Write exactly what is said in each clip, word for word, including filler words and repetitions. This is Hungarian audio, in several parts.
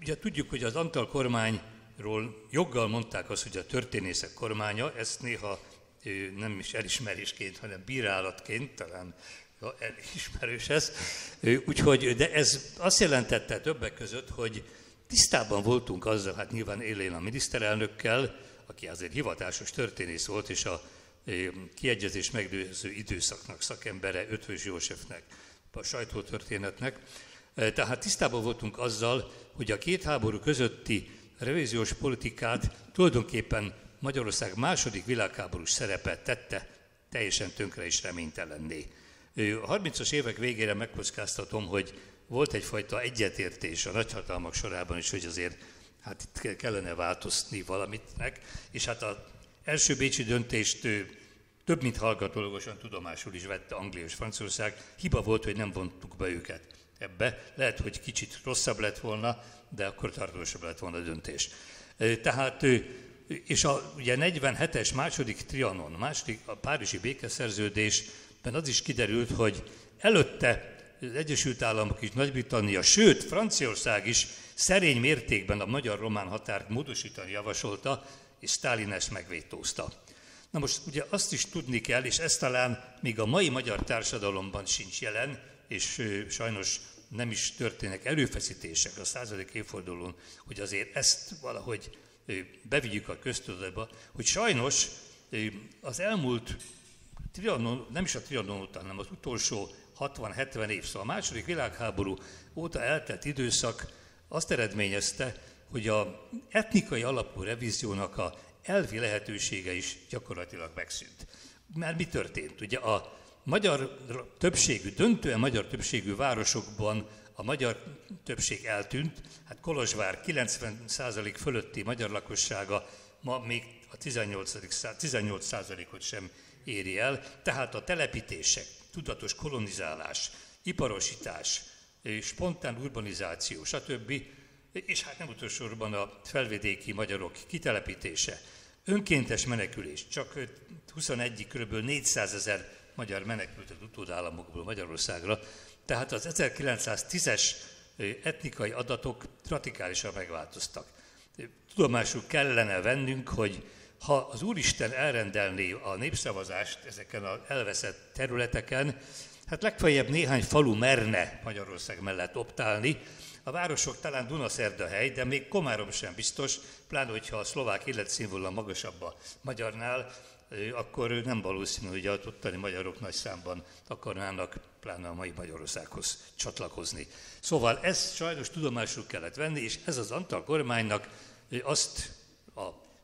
ugye tudjuk, hogy az Antall kormányról joggal mondták azt, hogy a történészek kormánya, ezt néha nem is elismerésként, hanem bírálatként, talán ismerős ez. Úgyhogy, de ez azt jelentette többek között, hogy tisztában voltunk azzal, hát nyilván élén a miniszterelnökkel, aki azért hivatásos történész volt, és a kiegyezés meggyőző időszaknak szakembere, Eötvös Józsefnek, a sajtótörténetnek. Tehát tisztában voltunk azzal, hogy a két háború közötti revíziós politikát tulajdonképpen Magyarország második világháborús szerepe tette teljesen tönkre és reménytelenné. A harmincas évek végére megkockáztatom, hogy volt egyfajta egyetértés a nagyhatalmak sorában is, hogy azért hát itt kellene változni valamitnek, és hát az első bécsi döntést több mint hallgatólagosan tudomásul is vette Anglia és Franciaország. Hiba volt, hogy nem vontuk be őket ebbe. Lehet, hogy kicsit rosszabb lett volna, de akkor tartósabb lett volna a döntés. Tehát, és a ugye negyvenhetes második Trianon, második a párizsi békeszerződésben az is kiderült, hogy előtte az Egyesült Államok és Nagy-Britannia, sőt Franciaország is szerény mértékben a magyar-román határt módosítani javasolta, és Sztálin ezt megvétózta. Na most ugye azt is tudni kell, és ez talán még a mai magyar társadalomban sincs jelen, és sajnos nem is történnek erőfeszítések a századik évfordulón, hogy azért ezt valahogy bevigyük a köztudatba, hogy sajnos az elmúlt Trianon, nem is a Trianon után, hanem az utolsó hatvan-hetven év, szóval a második világháború óta eltelt időszak azt eredményezte, hogy az etnikai alapú revíziónak a elvi lehetősége is gyakorlatilag megszűnt. Mert mi történt? Ugye a magyar többségű, döntően magyar többségű városokban a magyar többség eltűnt, hát Kolozsvár kilencven százalék fölötti magyar lakossága ma még a tizennyolc százalékot sem éri el, tehát a telepítések, tudatos kolonizálás, iparosítás, spontán urbanizáció, stb., és hát nem utolsóban a felvidéki magyarok kitelepítése, önkéntes menekülés, csak huszonegy, kb. négyszázezer magyar menekült az utódállamokból Magyarországra, tehát az ezerkilencszáztízes etnikai adatok radikálisan megváltoztak. Tudomásul kellene vennünk, hogy ha az Úristen elrendelné a népszavazást ezeken az elveszett területeken, hát legfeljebb néhány falu merne Magyarország mellett optálni. A városok talán Dunaszerdahely, de még Komárom sem biztos, pláne hogyha a szlovák életszínvonal magasabb a magyarnál, akkor nem valószínű, hogy az ottani magyarok nagy számban akarnának pláne a mai Magyarországhoz csatlakozni. Szóval ezt sajnos tudomásul kellett venni, és ez az Antall kormánynak azt a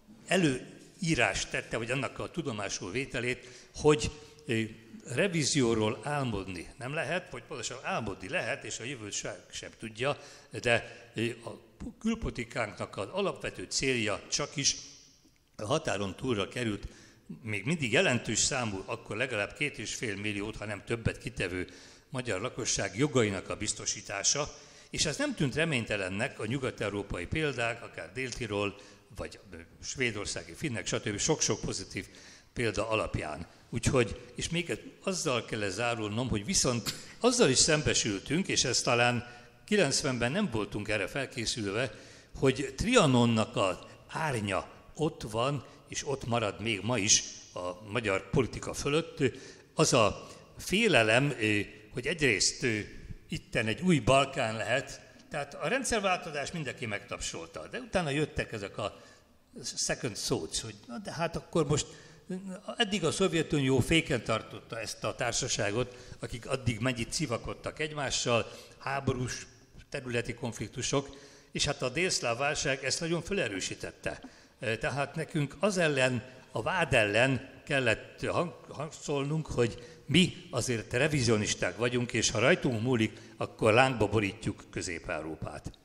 előírás tette, vagy annak a tudomásul vételét, hogy revízióról álmodni nem lehet, vagy pontosan álmodni lehet, és a jövőt sem tudja, de a külpolitikánknak az alapvető célja csak is a határon túlra került, még mindig jelentős számú, akkor legalább két és fél milliót, ha nem többet kitevő magyar lakosság jogainak a biztosítása, és ez nem tűnt reménytelennek a nyugat-európai példák, akár Dél-Tirol, vagy svédországi finnek, stb. Sok-sok pozitív példa alapján. Úgyhogy, és még azzal kell zárulnom, hogy viszont azzal is szembesültünk, és ezt talán kilencvenben nem voltunk erre felkészülve, hogy Trianonnak az árnya ott van, és ott marad még ma is a magyar politika fölött, az a félelem, hogy egyrészt itten egy új Balkán lehet, tehát a rendszerváltozás mindenki megtapsolta, de utána jöttek ezek a second thoughts, hogy na de hát akkor most eddig a Szovjetunió féken tartotta ezt a társaságot, akik addig mennyit civakodtak egymással, háborús területi konfliktusok, és hát a délszláv válság ezt nagyon felerősítette. Tehát nekünk az ellen, a vád ellen kellett hangszolnunk, hogy mi azért revizionisták vagyunk, és ha rajtunk múlik, akkor lángba borítjuk Közép-Európát.